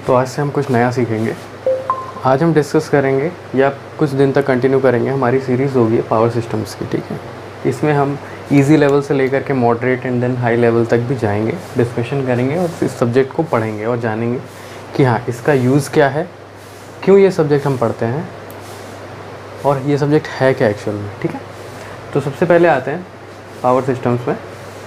तो आज से हम कुछ नया सीखेंगे। आज हम डिस्कस करेंगे या कुछ दिन तक कंटिन्यू करेंगे, हमारी सीरीज़ होगी पावर सिस्टम्स की, ठीक है। इसमें हम इजी लेवल से लेकर के moderate and then high level तक भी जाएंगे, डिस्कशन करेंगे और इस सब्जेक्ट को पढ़ेंगे और जानेंगे कि हाँ इसका यूज़ क्या है, क्यों ये सब्जेक्ट हम पढ़ते हैं और ये सब्जेक्ट है क्या एक्चुअल में, ठीक है। तो सबसे पहले आते हैं पावर सिस्टम्स में,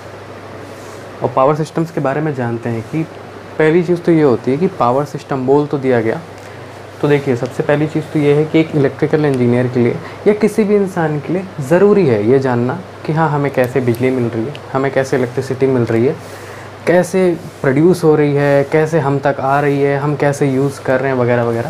और पावर सिस्टम्स के बारे में जानते हैं कि पहली चीज़ तो ये होती है कि पावर सिस्टम बोल तो दिया गया। तो देखिए सबसे पहली चीज़ तो ये है कि एक इलेक्ट्रिकल इंजीनियर के लिए या किसी भी इंसान के लिए ज़रूरी है ये जानना कि हाँ हमें कैसे बिजली मिल रही है, हमें कैसे इलेक्ट्रिसिटी मिल रही है, कैसे प्रोड्यूस हो रही है, कैसे हम तक आ रही है, हम कैसे यूज़ कर रहे हैं वगैरह वगैरह।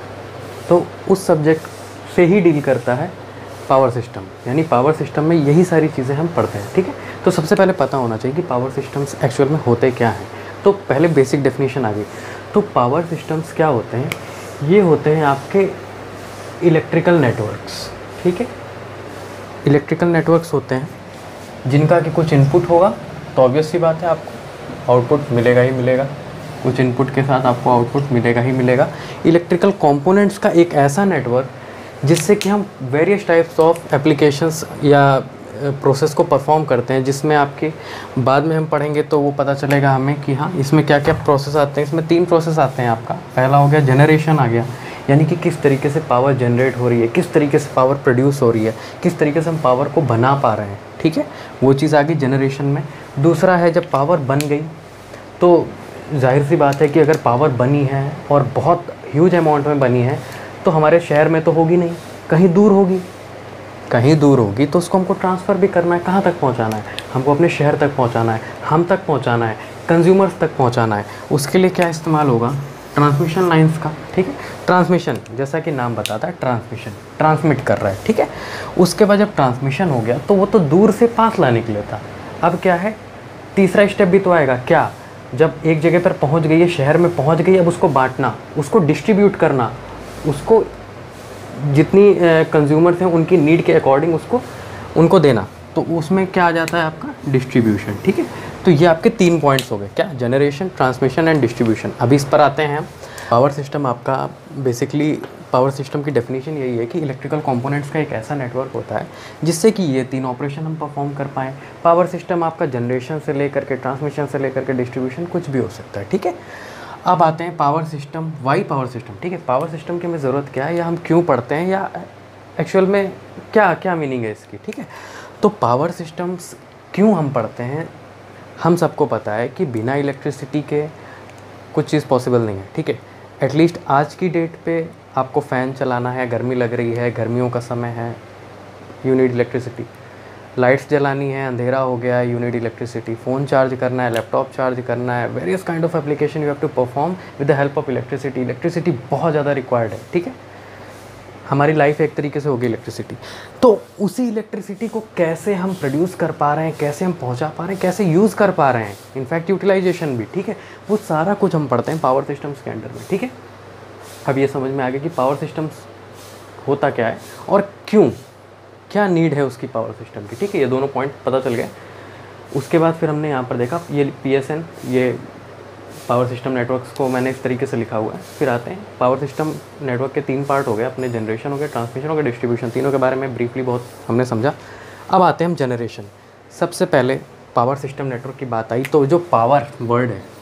तो उस सब्जेक्ट से ही डील करता है पावर सिस्टम, यानी पावर सिस्टम में यही सारी चीज़ें हम पढ़ते हैं, ठीक है। तो सबसे पहले पता होना चाहिए कि पावर सिस्टम्स एक्चुअल में होते क्या हैं। तो पहले बेसिक डेफिनेशन आ गई। तो पावर सिस्टम्स क्या होते हैं? ये होते हैं आपके इलेक्ट्रिकल नेटवर्क्स, ठीक है। इलेक्ट्रिकल नेटवर्क्स होते हैं जिनका कि कुछ इनपुट होगा तो ऑब्वियस सी बात है आपको आउटपुट मिलेगा ही मिलेगा, कुछ इनपुट के साथ आपको आउटपुट मिलेगा ही मिलेगा। इलेक्ट्रिकल कंपोनेंट्स का एक ऐसा नेटवर्क जिससे कि हम वेरियस टाइप्स ऑफ एप्लीकेशंस या प्रोसेस को परफॉर्म करते हैं, जिसमें आपके बाद में हम पढ़ेंगे तो वो पता चलेगा हमें कि हाँ इसमें क्या क्या प्रोसेस आते हैं। इसमें 3 प्रोसेस आते हैं आपका। पहला हो गया जनरेशन आ गया, यानी कि किस तरीके से पावर जनरेट हो रही है, किस तरीके से पावर प्रोड्यूस हो रही है, किस तरीके से हम पावर को बना पा रहे हैं, ठीक है। वो चीज़ आ गई जनरेशन में। दूसरा है जब पावर बन गई तो जाहिर सी बात है कि अगर पावर बनी है और बहुत ह्यूज अमाउंट में बनी है तो हमारे शहर में तो होगी नहीं, कहीं दूर होगी, कहीं दूर होगी तो उसको हमको ट्रांसफ़र भी करना है। कहाँ तक पहुँचाना है? हमको अपने शहर तक पहुँचाना है, हम तक पहुँचाना है, कंज्यूमर्स तक पहुँचाना है। उसके लिए क्या इस्तेमाल होगा? ट्रांसमिशन लाइंस का, ठीक है। ट्रांसमिशन जैसा कि नाम बताता है, ट्रांसमिशन, ट्रांसमिट कर रहा है, ठीक है। उसके बाद जब ट्रांसमिशन हो गया तो वो तो दूर से पास लाने के लिए था। अब क्या है, तीसरा स्टेप भी तो आएगा। क्या? जब एक जगह पर पहुँच गई है, शहर में पहुँच गई, अब उसको बांटना, उसको डिस्ट्रीब्यूट करना, उसको जितनी कंज्यूमर्स हैं उनकी नीड के अकॉर्डिंग उसको उनको देना। तो उसमें क्या आ जाता है आपका? डिस्ट्रीब्यूशन, ठीक है। तो ये आपके 3 पॉइंट्स हो गए, क्या? Generation, transmission and distribution. अभी इस पर आते हैं। पावर सिस्टम आपका बेसिकली, पावर सिस्टम की डेफिनेशन यही है कि इलेक्ट्रिकल कंपोनेंट्स का एक ऐसा नेटवर्क होता है जिससे कि ये 3 ऑपरेशन हम परफॉर्म कर पाएँ। पावर सिस्टम आपका जनरेशन से लेकर के, ट्रांसमिशन से लेकर के डिस्ट्रीब्यूशन कुछ भी हो सकता है, ठीक है। अब आते हैं power system, why power system, ठीक है। पावर सिस्टम की हमें ज़रूरत क्या है, या हम क्यों पढ़ते हैं, या एक्चुअल में क्या क्या मीनिंग है इसकी, ठीक है। तो पावर सिस्टम्स क्यों हम पढ़ते हैं, हम सबको पता है कि बिना इलेक्ट्रिसिटी के कुछ चीज़ पॉसिबल नहीं है, ठीक है। एटलीस्ट आज की डेट पे आपको फ़ैन चलाना है, गर्मी लग रही है, गर्मियों का समय है, यू नीड इलेक्ट्रिसिटी। लाइट्स जलानी है, अंधेरा हो गया है, you need electricity. Phone charge करना है, लैपटॉप चार्ज करना है, various kind of application you have to perform with the help of electricity. Electricity बहुत ज़्यादा रिक्वायर्ड है, ठीक है। हमारी लाइफ एक तरीके से होगी इलेक्ट्रिसिटी। तो उसी इलेक्ट्रिसिटी को कैसे हम प्रोड्यूस कर पा रहे हैं, कैसे हम पहुंचा पा रहे हैं, कैसे यूज़ कर पा रहे हैं, इनफैक्ट यूटिलाइजेशन भी, ठीक है। वो सारा कुछ हम पढ़ते हैं पावर सिस्टम्स के अंडर में, ठीक है। अब ये समझ में आ गया कि पावर सिस्टम्स होता क्या है और क्यों, क्या नीड है उसकी पावर सिस्टम की, ठीक है। ये दोनों पॉइंट पता चल गए। उसके बाद फिर हमने यहाँ पर देखा ये PSN, ये पावर सिस्टम नेटवर्क्स को मैंने इस तरीके से लिखा हुआ है। फिर आते हैं पावर सिस्टम नेटवर्क के 3 पार्ट हो गए अपने, जनरेशन हो गया, ट्रांसमिशन हो गया, डिस्ट्रीब्यूशन। तीनों के बारे में ब्रीफली बहुत हमने समझा। अब आते हैं हम जनरेशन। सबसे पहले पावर सिस्टम नेटवर्क की बात आई तो जो पावर वर्ड है,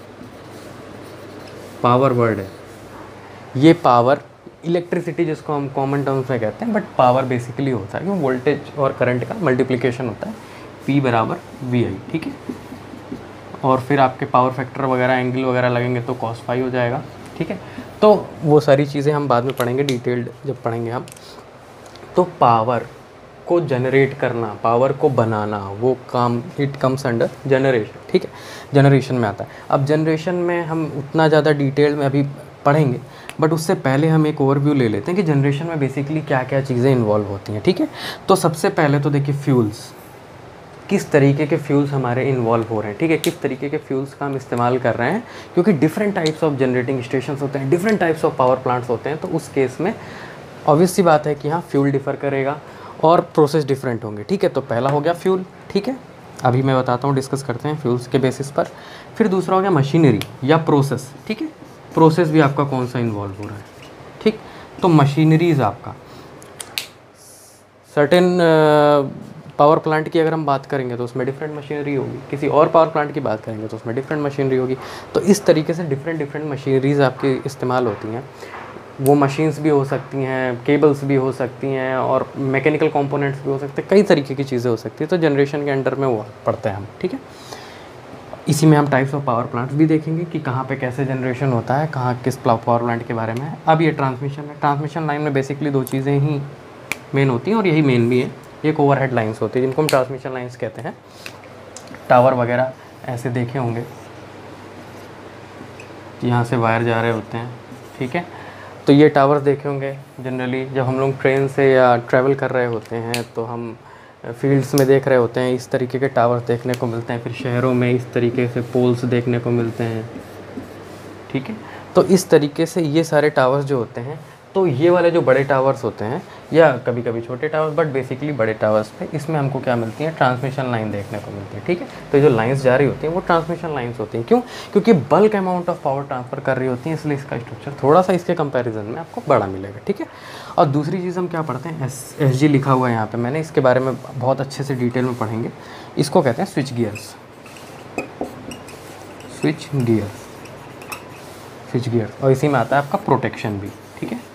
पावर वर्ड है, ये पावर इलेक्ट्रिसिटी जिसको हम कॉमन टर्म्स में कहते हैं, बट पावर बेसिकली होता है कि वोल्टेज और करंट का मल्टीप्लिकेशन होता है, P = VI, ठीक है। और फिर आपके पावर फैक्टर वगैरह, एंगल वगैरह लगेंगे तो cos phi हो जाएगा, ठीक है। तो वो सारी चीज़ें हम बाद में पढ़ेंगे, डिटेल्ड जब पढ़ेंगे हम। तो पावर को जनरेट करना, पावर को बनाना, वो काम इट कम्स अंडर जनरेशन, ठीक है। जनरेशन में आता है। अब जनरेशन में हम उतना ज़्यादा डिटेल में अभी पढ़ेंगे, बट उससे पहले हम एक ओवरव्यू ले लेते हैं कि जनरेशन में बेसिकली क्या क्या चीज़ें इन्वॉल्व होती हैं, ठीक है। तो सबसे पहले तो देखिए फ्यूल्स, किस तरीके के फ्यूल्स हमारे इन्वॉल्व हो रहे हैं, ठीक है। किस तरीके के फ्यूल्स का हम इस्तेमाल कर रहे हैं, क्योंकि different types of generating stations होते हैं, different types of power plants होते हैं। तो उस केस में ऑब्वियस सी बात है कि हाँ फ्यूल डिफ़र करेगा और प्रोसेस डिफरेंट होंगे, ठीक है। तो पहला हो गया फ्यूल, ठीक है। अभी मैं बताता हूँ, डिस्कस करते हैं फ्यूल्स के बेसिस पर। फिर दूसरा हो गया मशीनरी या प्रोसेस, ठीक है। प्रोसेस भी आपका कौन सा इन्वॉल्व हो रहा है, ठीक। तो मशीनरीज आपका सर्टेन पावर प्लांट की अगर हम बात करेंगे तो उसमें डिफरेंट मशीनरी होगी, किसी और पावर प्लांट की बात करेंगे तो उसमें डिफरेंट मशीनरी होगी। तो इस तरीके से डिफरेंट मशीनरीज आपकी इस्तेमाल होती हैं। वो मशीन्स भी हो सकती हैं, केबल्स भी हो सकती हैं, और मैकेनिकल कंपोनेंट्स भी हो सकते हैं, कई तरीके की चीज़ें हो सकती हैं। तो जनरेशन के अंडर में वो पढ़ते हैं हम, ठीक है। इसी में हम टाइप्स ऑफ पावर प्लांट्स भी देखेंगे कि कहाँ पे कैसे जनरेशन होता है, कहाँ किस पावर प्लांट के बारे में है। अब ये ट्रांसमिशन है, ट्रांसमिशन लाइन में बेसिकली दो चीज़ें ही मेन होती हैं और यही मेन भी है। एक ओवरहेड लाइंस होती है जिनको हम ट्रांसमिशन लाइंस कहते हैं। टावर वगैरह ऐसे देखे होंगे, यहाँ से वायर जा रहे होते हैं, ठीक है। तो ये टावर देखे होंगे जनरली जब हम लोग ट्रेन से या ट्रैवल कर रहे होते हैं तो हम फील्ड्स में देख रहे होते हैं, इस तरीके के टावर देखने को मिलते हैं। फिर शहरों में इस तरीके से पोल्स देखने को मिलते हैं, ठीक है। तो इस तरीके से ये सारे टावर्स जो होते हैं, तो ये वाले जो बड़े टावर्स होते हैं या कभी कभी छोटे टावर्स, बट बेसिकली बड़े टावर्स पे इसमें हमको क्या मिलती है, ट्रांसमिशन लाइन देखने को मिलती है, ठीक है। तो ये जो लाइंस जा रही होती हैं वो ट्रांसमिशन लाइंस होती हैं। क्यों? क्योंकि bulk amount of power transfer कर रही होती हैं, इसलिए इसका स्ट्रक्चर थोड़ा सा इसके कंपैरिजन में आपको बड़ा मिलेगा, ठीक है। और दूसरी चीज़ हम क्या पढ़ते हैं, एस जी लिखा हुआ है यहाँ पर, मैंने इसके बारे में बहुत अच्छे से डिटेल में पढ़ेंगे। इसको कहते हैं स्विच गियर्स, स्विच गियर्स। और इसी में आता है आपका प्रोटेक्शन भी, ठीक है।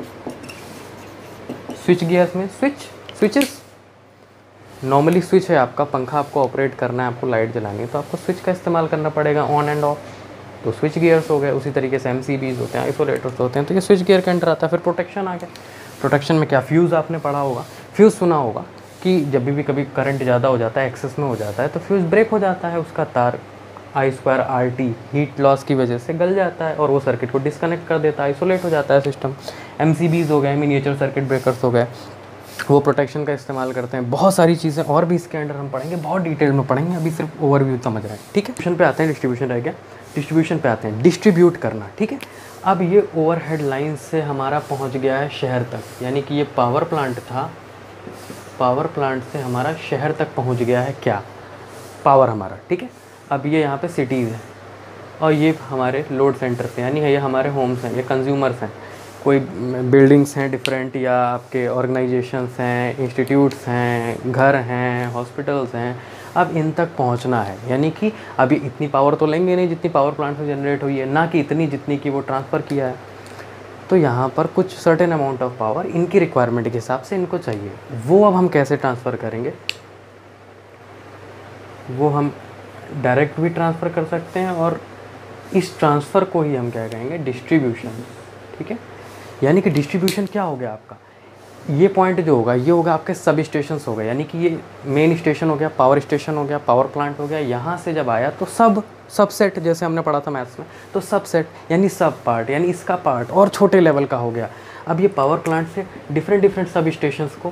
स्विच गियर्स में स्विचेस नॉर्मली स्विच है आपका, पंखा आपको ऑपरेट करना है, आपको लाइट जलानी है तो आपको स्विच का इस्तेमाल करना पड़ेगा, ऑन एंड ऑफ। तो स्विच गियर्स हो गए। उसी तरीके से MCBs होते हैं, आइसोलेटर्स होते हैं, तो ये स्विच गियर के अंडर आता है। फिर प्रोटेक्शन आ गया। प्रोटेक्शन में क्या, फ्यूज़ आपने पढ़ा होगा, फ्यूज़ सुना होगा कि जब भी कभी करंट ज़्यादा हो जाता है, एक्सेस में हो जाता है, तो फ्यूज़ ब्रेक हो जाता है, उसका तार I2RT हीट लॉस की वजह से गल जाता है और वो सर्किट को डिस्कनेक्ट कर देता है, आइसोलेट हो जाता है सिस्टम। MCBs हो गए, मिनिएचर सर्किट ब्रेकर्स हो गए, वो प्रोटेक्शन का इस्तेमाल करते हैं। बहुत सारी चीज़ें और भी इसके अंडर हम पढ़ेंगे, बहुत डिटेल में पढ़ेंगे, अभी सिर्फ ओवरव्यू समझ रहे हैं, ठीक है। डिस्ट्रीब्यूशन पे आते हैं, डिस्ट्रीब्यूशन रह गया, डिस्ट्रीब्यूशन पे आते हैं, डिस्ट्रीब्यूट करना, ठीक है। अब ये ओवरहेड लाइन से हमारा पहुँच गया है शहर तक, यानी कि ये पावर प्लांट था, पावर प्लांट से हमारा शहर तक पहुँच गया है क्या, पावर हमारा, ठीक है। अब ये यहाँ पे सिटीज़ हैं और ये हमारे लोड सेंटर पे, यानी ये हमारे होम्स हैं, ये कंज्यूमर्स हैं, कोई बिल्डिंग्स हैं डिफरेंट, या आपके ऑर्गेनाइजेशंस हैं, इंस्टीट्यूट्स हैं, घर हैं, हॉस्पिटल्स हैं। अब इन तक पहुंचना है, यानी कि अभी इतनी पावर तो लेंगे नहीं जितनी पावर प्लांट से जनरेट हुई है, ना कि इतनी जितनी कि वो ट्रांसफ़र किया है। तो यहाँ पर कुछ सर्टेन अमाउंट ऑफ पावर इनकी रिक्वायरमेंट के हिसाब से इनको चाहिए, वो अब हम कैसे ट्रांसफ़र करेंगे, वो हम डायरेक्ट भी ट्रांसफ़र कर सकते हैं और इस ट्रांसफ़र को ही हम क्या कहेंगे, डिस्ट्रीब्यूशन, ठीक है। यानी कि डिस्ट्रीब्यूशन क्या हो गया आपका, ये पॉइंट जो होगा ये होगा आपके सब स्टेशंस हो गए, यानी कि ये मेन स्टेशन हो गया, पावर स्टेशन हो गया, पावर प्लांट हो गया। यहाँ से जब आया तो सबसेट, जैसे हमने पढ़ा था मैथ्स में, तो सबसेट यानी सब पार्ट, यानी इसका पार्ट और छोटे लेवल का हो गया। अब ये पावर प्लांट से डिफरेंट सब स्टेशंस को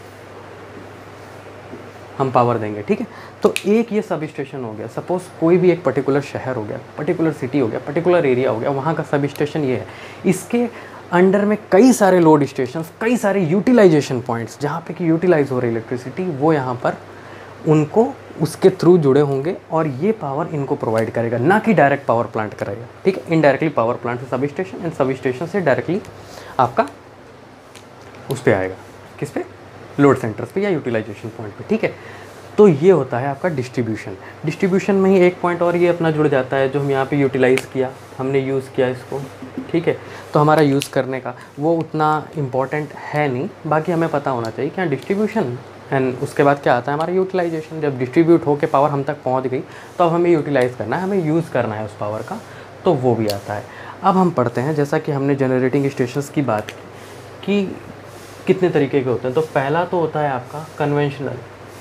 हम पावर देंगे, ठीक है। तो एक ये सब स्टेशन हो गया, सपोज़ कोई भी एक पर्टिकुलर शहर हो गया, पर्टिकुलर सिटी हो गया, पर्टिकुलर एरिया हो गया, वहाँ का सब स्टेशन ये है। इसके अंडर में कई सारे लोड स्टेशंस, कई सारे यूटिलाइजेशन पॉइंट्स जहाँ पे कि यूटिलाइज हो रही इलेक्ट्रिसिटी, वो यहाँ पर उनको उसके थ्रू जुड़े होंगे और ये पावर इनको प्रोवाइड करेगा, ना कि डायरेक्ट पावर प्लांट करेगा, ठीक है। इनडायरेक्टली पावर प्लांट से substation, and substation से डायरेक्टली आपका उस पर आएगा, किस पे, लोड सेंटर्स पे या यूटिलाइजेशन पॉइंट पे, ठीक है। तो ये होता है आपका डिस्ट्रीब्यूशन। डिस्ट्रीब्यूशन में ही एक पॉइंट और ये अपना जुड़ जाता है, जो हम यहाँ पे यूटिलाइज़ किया, हमने यूज़ किया इसको, ठीक है। तो हमारा यूज़ करने का वो उतना इम्पॉर्टेंट है नहीं, बाकी हमें पता होना चाहिए कि हाँ डिस्ट्रीब्यूशन, एंड उसके बाद क्या आता है हमारा यूटिलाइजेशन। जब डिस्ट्रीब्यूट होकर पावर हम तक पहुँच गई तो अब हमें यूटिलाइज़ करना है, हमें यूज़ करना है उस पावर का, तो वो भी आता है। अब हम पढ़ते हैं, जैसा कि हमने जनरेटिंग स्टेशंस की बात की कि कितने तरीके के होते हैं। तो पहला तो होता है आपका कन्वेंशनल,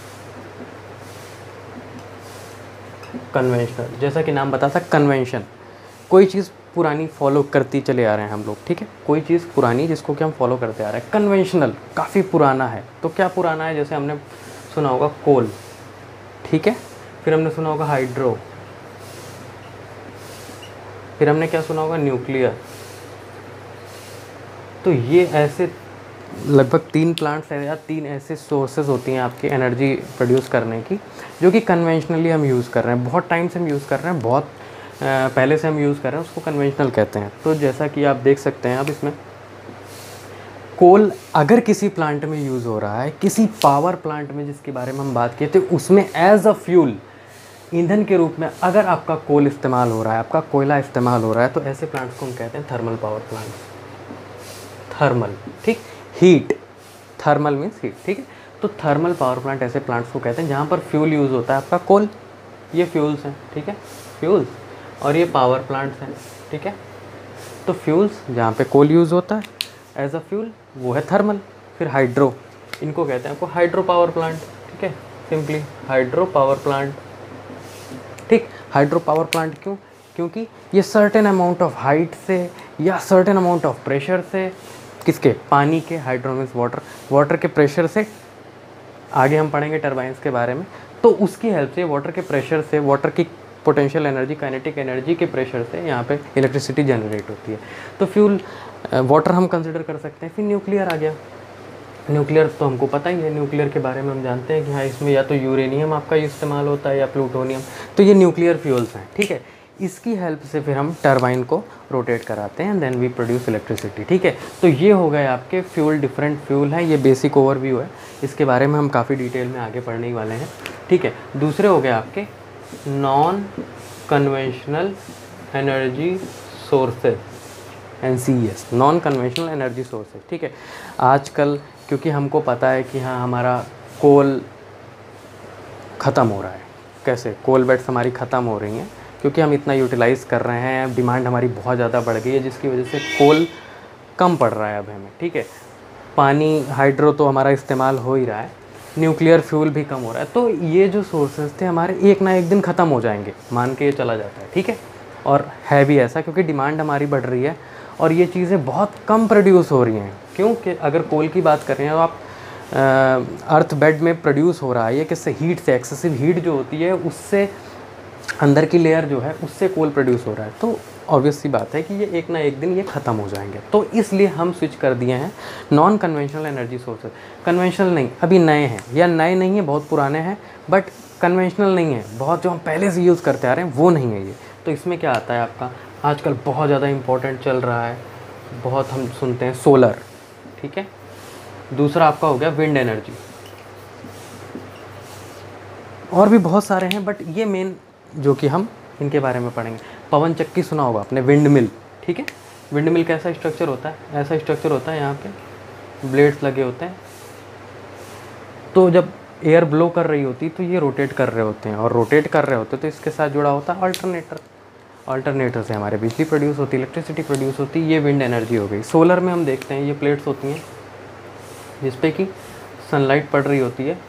जैसा कि नाम बताता है कन्वेंशन, कोई चीज़ पुरानी फॉलो करती चले आ रहे हैं हम लोग, ठीक है। कोई चीज़ पुरानी जिसको कि हम फॉलो करते आ रहे हैं। कन्वेंशनल काफ़ी पुराना है, तो क्या पुराना है, जैसे हमने सुना होगा कोल, ठीक है। फिर हमने सुना होगा हाइड्रो, फिर हमने क्या सुना होगा, न्यूक्लियर। तो ये ऐसे लगभग 3 प्लांट्स है या 3 ऐसे सोर्सेज होती हैं आपकी एनर्जी प्रोड्यूस करने की, जो कि कन्वेंशनली हम यूज़ कर रहे हैं, बहुत टाइम से हम यूज़ कर रहे हैं, बहुत पहले से हम यूज़ कर रहे हैं उसको कन्वेंशनल कहते हैं। तो जैसा कि आप देख सकते हैं अब इसमें कोल अगर किसी प्लांट में यूज़ हो रहा है, किसी पावर प्लांट में जिसके बारे में हम बात किए थे, उसमें एज अ फ्यूल ईंधन के रूप में अगर आपका कोल इस्तेमाल हो रहा है, आपका कोयला इस्तेमाल हो रहा है, तो ऐसे प्लांट्स को हम कहते हैं थर्मल पावर प्लांट। थर्मल, ठीक, हीट, थर्मल मीन्स हीट, ठीक है। तो थर्मल पावर प्लांट ऐसे प्लांट्स को कहते हैं जहाँ पर फ्यूल यूज़ होता है आपका कोल, ये फ्यूल्स हैं, ठीक है, फ्यूल्स, और ये पावर प्लांट्स हैं, ठीक है। तो फ्यूल्स जहाँ पे कोल यूज़ होता है एज अ फ्यूल वो है थर्मल। फिर हाइड्रो, इनको कहते हैं आपको हाइड्रो पावर प्लांट, ठीक है, सिंपली हाइड्रो पावर प्लांट, ठीक। हाइड्रो पावर प्लांट क्यों? क्योंकि ये सर्टेन अमाउंट ऑफ हाइट से या सर्टेन अमाउंट ऑफ प्रेशर से, किसके, पानी के, हाइड्रो मीन्स वाटर, वाटर के प्रेशर से, आगे हम पढ़ेंगे टरबाइंस के बारे में, तो उसकी हेल्प से वाटर के प्रेशर से, वाटर की पोटेंशियल एनर्जी, काइनेटिक एनर्जी के प्रेशर से यहाँ पे इलेक्ट्रिसिटी जनरेट होती है। तो फ्यूल वाटर हम कंसिडर कर सकते हैं। फिर न्यूक्लियर आ गया। न्यूक्लियर तो हमको पता ही है, न्यूक्लियर के बारे में हम जानते हैं कि हाँ इसमें या तो यूरेनियम आपका इस्तेमाल होता है या प्लूटोनियम, तो ये न्यूक्लियर फ्यूल्स हैं, ठीक है। इसकी हेल्प से फिर हम टरबाइन को रोटेट कराते हैं, देन वी प्रोड्यूस इलेक्ट्रिसिटी, ठीक है। तो ये हो गए आपके फ्यूल, डिफरेंट फ्यूल हैं, ये बेसिक ओवरव्यू है, इसके बारे में हम काफ़ी डिटेल में आगे पढ़ने ही वाले हैं, ठीक है। दूसरे हो गए आपके non conventional energy sources, NCES, non conventional energy sources, ठीक है। आजकल क्योंकि हमको पता है कि हाँ हमारा कोल ख़त्म हो रहा है, कैसे, कोल बेड्स हमारी ख़त्म हो रही हैं क्योंकि हम इतना यूटिलाइज़ कर रहे हैं, डिमांड हमारी बहुत ज़्यादा बढ़ गई है, जिसकी वजह से कोल कम पड़ रहा है अब हमें, ठीक है। पानी, हाइड्रो तो हमारा इस्तेमाल हो ही रहा है, न्यूक्लियर फ्यूल भी कम हो रहा है, तो ये जो सोर्सेज थे हमारे एक ना एक दिन ख़त्म हो जाएंगे, मान के ये चला जाता है, ठीक है। और है भी ऐसा क्योंकि डिमांड हमारी बढ़ रही है और ये चीज़ें बहुत कम प्रोड्यूस हो रही हैं। क्योंकि अगर कोल की बात कर रहे हैं तो आप अर्थ बेड में प्रोड्यूस हो रहा है ये किससे, हीट से, एक्सेसिव हीट जो होती है उससे, अंदर की लेयर जो है उससे कोल प्रोड्यूस हो रहा है, तो ऑब्वियस सी बात है कि ये एक ना एक दिन ये ख़त्म हो जाएंगे। तो इसलिए हम स्विच कर दिए हैं non conventional energy sources. Conventional नहीं, अभी नए हैं या नए नहीं हैं, बहुत पुराने हैं, बट कन्वेंशनल नहीं है, बहुत जो हम पहले से यूज़ करते आ रहे हैं वो नहीं है ये। तो इसमें क्या आता है आपका, आजकल बहुत ज़्यादा इम्पोर्टेंट चल रहा है, बहुत हम सुनते हैं सोलर, ठीक है। दूसरा आपका हो गया विंड एनर्जी, और भी बहुत सारे हैं बट ये मेन जो कि हम इनके बारे में पढ़ेंगे। पवन चक्की सुना होगा आपने, विंड मिल, ठीक है। विंड मिल का ऐसा स्ट्रक्चर होता है, ऐसा स्ट्रक्चर होता है, यहाँ पे ब्लेड्स लगे होते हैं, तो जब एयर ब्लो कर रही होती तो ये रोटेट कर रहे होते हैं, और रोटेट कर रहे होते तो इसके साथ जुड़ा होता है अल्टरनेटर, अल्टरनेटर से हमारे बिजली प्रोड्यूस होती है, इलेक्ट्रिसिटी प्रोड्यूस होती है, ये विंड एनर्जी हो गई। सोलर में हम देखते हैं ये प्लेट्स होती हैं जिस पे कि सनलाइट पड़ रही होती है,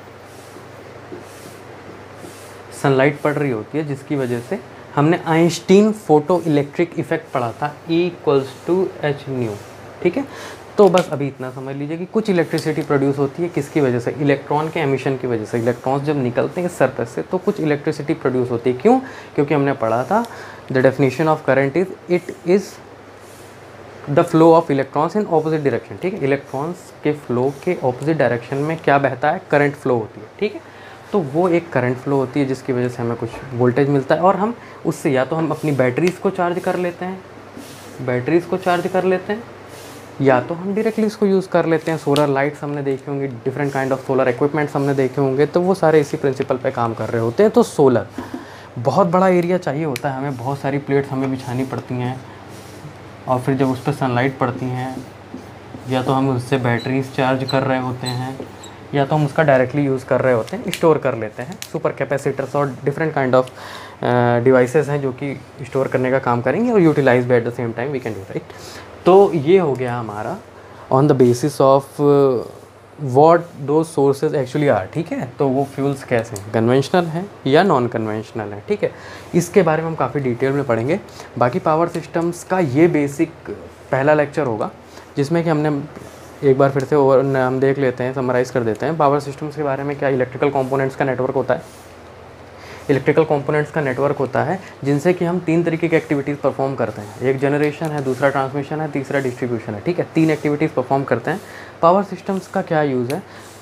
सनलाइट पड़ रही होती है, जिसकी वजह से हमने आइंस्टीन फोटो इलेक्ट्रिक इफेक्ट पढ़ा था, E=H², ठीक है। तो बस अभी इतना समझ लीजिए कि कुछ इलेक्ट्रिसिटी प्रोड्यूस होती है किसकी वजह से, इलेक्ट्रॉन के एमिशन की वजह से। इलेक्ट्रॉन्स जब निकलते हैं सरफेस से तो कुछ इलेक्ट्रिसिटी प्रोड्यूस होती है, क्यों? क्योंकि हमने पढ़ा था the definition of current is it is the flow of electrons in opposite direction, ठीक है। इलेक्ट्रॉन्स के फ्लो के ऑपोजिट डायरेक्शन में क्या बहता है, करंट फ्लो होती है, ठीक है। तो वो एक करंट फ्लो होती है जिसकी वजह से हमें कुछ वोल्टेज मिलता है, और हम उससे या तो हम अपनी बैटरीज़ को चार्ज कर लेते हैं, बैटरीज़ को चार्ज कर लेते हैं, या तो हम डायरेक्टली इसको यूज़ कर लेते हैं। सोलर लाइट्स हमने देखे होंगे, different kind of solar equipments हमने देखे होंगे, तो वो सारे इसी प्रिंसिपल पे काम कर रहे होते हैं। तो सोलर बहुत बड़ा एरिया चाहिए होता है हमें, बहुत सारी प्लेट्स हमें बिछानी पड़ती हैं, और फिर जब उस पर सनलाइट पड़ती हैं, या तो हम उससे बैटरीज चार्ज कर रहे होते हैं, या तो हम उसका डायरेक्टली यूज़ कर रहे होते हैं, स्टोर कर लेते हैं। सुपर कैपेसिटर्स और डिफरेंट काइंड ऑफ डिवाइसेस हैं जो कि स्टोर करने का काम करेंगे, और utilize by at the same time we can do, right. तो ये हो गया हमारा on the basis of what those sources actually are, ठीक है। तो वो फ्यूल्स कैसे हैं, कन्वेंशनल हैं या नॉन कन्वेंशनल हैं, ठीक है। इसके बारे में हम काफ़ी डिटेल में पढ़ेंगे। बाकी पावर सिस्टम्स का ये बेसिक पहला लेक्चर होगा, जिसमें कि हमने एक बार फिर से हम देख लेते हैं, समराइज़ कर देते हैं पावर सिस्टम्स के बारे में। क्या इलेक्ट्रिकल कंपोनेंट्स का नेटवर्क होता है, इलेक्ट्रिकल कंपोनेंट्स का नेटवर्क होता है जिनसे कि हम 3 तरीके की एक्टिविटीज़ परफॉर्म करते हैं। एक जनरेशन है, दूसरा ट्रांसमिशन है, तीसरा डिस्ट्रीब्यूशन है, ठीक है। 3 एक्टिविटीज़ परफॉर्म करते हैं। पावर सिस्टम्स का क्या यूज़ है,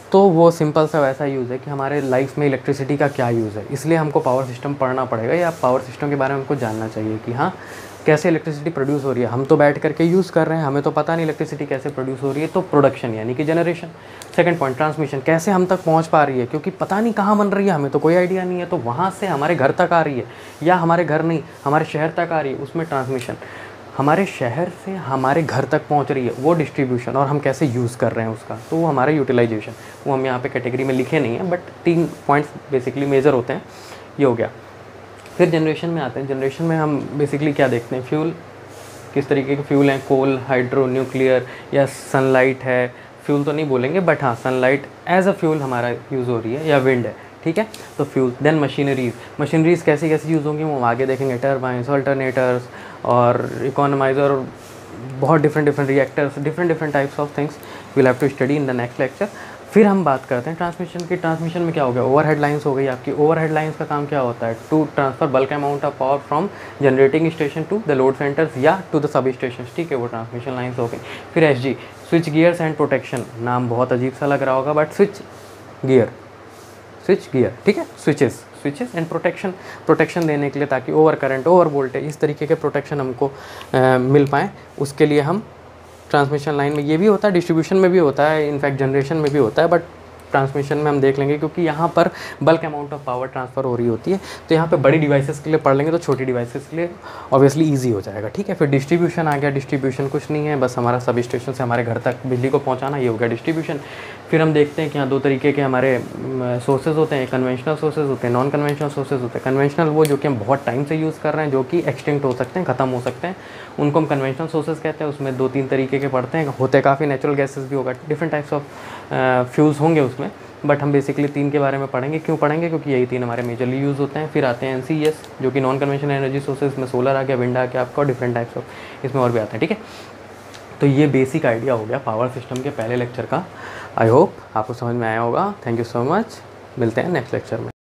तो वो सिंपल सा वैसा यूज़ है कि हमारे लाइफ में इलेक्ट्रिसिटी का क्या यूज़ है, इसलिए हमको पावर सिस्टम पढ़ना पड़ेगा या पावर सिस्टम के बारे में हमको जानना चाहिए कि हाँ कैसे इलेक्ट्रिसिटी प्रोड्यूस हो रही है। हम तो बैठ करके यूज़ कर रहे हैं, हमें तो पता नहीं इलेक्ट्रिसिटी कैसे प्रोड्यूस हो रही है। तो प्रोडक्शन यानी कि जनरेशन। सेकंड पॉइंट ट्रांसमिशन, कैसे हम तक पहुंच पा रही है, क्योंकि पता नहीं कहाँ बन रही है, हमें तो कोई आइडिया नहीं है, तो वहाँ से हमारे घर तक आ रही है या हमारे घर नहीं हमारे शहर तक आ रही है, उसमें ट्रांसमिशन। हमारे शहर से हमारे घर तक पहुंच रही है, वो डिस्ट्रीब्यूशन, और हम कैसे यूज़ कर रहे हैं उसका, तो वो हमारा यूटिलाइजेशन। वो हम यहाँ पे कैटेगरी में लिखे नहीं है, बट 3 पॉइंट्स बेसिकली मेजर होते हैं। ये हो गया। फिर जनरेशन में आते हैं। जनरेशन में हम बेसिकली क्या देखते हैं, फ्यूल, किस तरीके के फ्यूल हैं, कोल, हाइड्रो, न्यूक्लियर या सनलाइट है। फ्यूल तो नहीं बोलेंगे, बट हाँ सनलाइट एज अ फ्यूल हमारा यूज़ हो रही है, या विंड है, ठीक है। तो फ्यूल। Then machineries. मशीनरीज़ कैसी कैसी यूज़ होंगी वो आगे देखेंगे। टर्बाइंस, अल्टरनेटर्स और इकोनोमाइज़र, बहुत different reactors, different types of things will have to study in the next lecture. फिर हम बात करते हैं ट्रांसमिशन की। ट्रांसमिशन में क्या हो गया, ओवरहेड लाइंस हो गई आपकी। ओवरहेड लाइंस का काम क्या होता है, to transfer bulk amount of power from generating station to the load centers या टू द सब स्टेशन, ठीक है, वो ट्रांसमिशन लाइंस हो गई। फिर SG, switch gears and protection. नाम बहुत अजीब सा लग रहा होगा, बट स्विच गियर, ठीक है, स्विचेस एंड प्रोटेक्शन देने के लिए, ताकि ओवर करंट, ओवर वोल्टेज, इस तरीके के प्रोटेक्शन हमको मिल पाएँ, उसके लिए हम ट्रांसमिशन लाइन में ये भी होता है, डिस्ट्रीब्यूशन में भी होता है, इनफैक्ट जनरेशन में भी होता है, बट ट्रांसमिशन में हम देख लेंगे क्योंकि यहाँ पर bulk amount of power transfer हो रही होती है। तो यहाँ पे बड़ी डिवाइसेस के लिए पढ़ लेंगे तो छोटी डिवाइसेस के लिए ऑब्वियसली इजी हो जाएगा, ठीक है। फिर डिस्ट्रीब्यूशन आ गया। डिस्ट्रीब्यूशन कुछ नहीं है, बस हमारा सब स्टेशन से हमारे घर तक बिजली को पहुँचाना, ये हो गया डिस्ट्रीब्यूशन। फिर हम देखते हैं कि यहाँ 2 तरीके के हमारे सोर्सेज होते हैं, कन्वेंशनल सोर्सेज होते हैं, नॉन कन्वेंशनल सोर्सेज होते हैं। कन्वेंशनल वो जो कि हम बहुत टाइम से यूज़ कर रहे हैं, जो कि एक्सटिंक्ट हो सकते हैं, ख़त्म हो सकते हैं, उनको हम कन्वेंशनल सोर्सेज कहते हैं। उसमें 2-3 तरीके के पढ़ते हैं, होते काफ़ी, नेचुरल गैसेस भी होगा, डिफरेंट टाइप्स ऑफ फ्यूल्स होंगे उसमें, बट हम बेसिकली 3 के बारे में पढ़ेंगे। क्यों पढ़ेंगे, क्योंकि यही 3 हमारे मेजरली यूज़ होते हैं। फिर आते हैं NCES, जो कि नॉन कन्वेंशनल एनर्जी सोर्सेज में सोलर आ गया, विंड आ गया आपका, डिफरेंट टाइप्स ऑफ इसमें और भी आते हैं, ठीक है। तो ये बेसिक आइडिया हो गया पावर सिस्टम के पहले लेक्चर का। आई होप आपको समझ में आया होगा। थैंक यू सो मच, मिलते हैं नेक्स्ट लेक्चर में।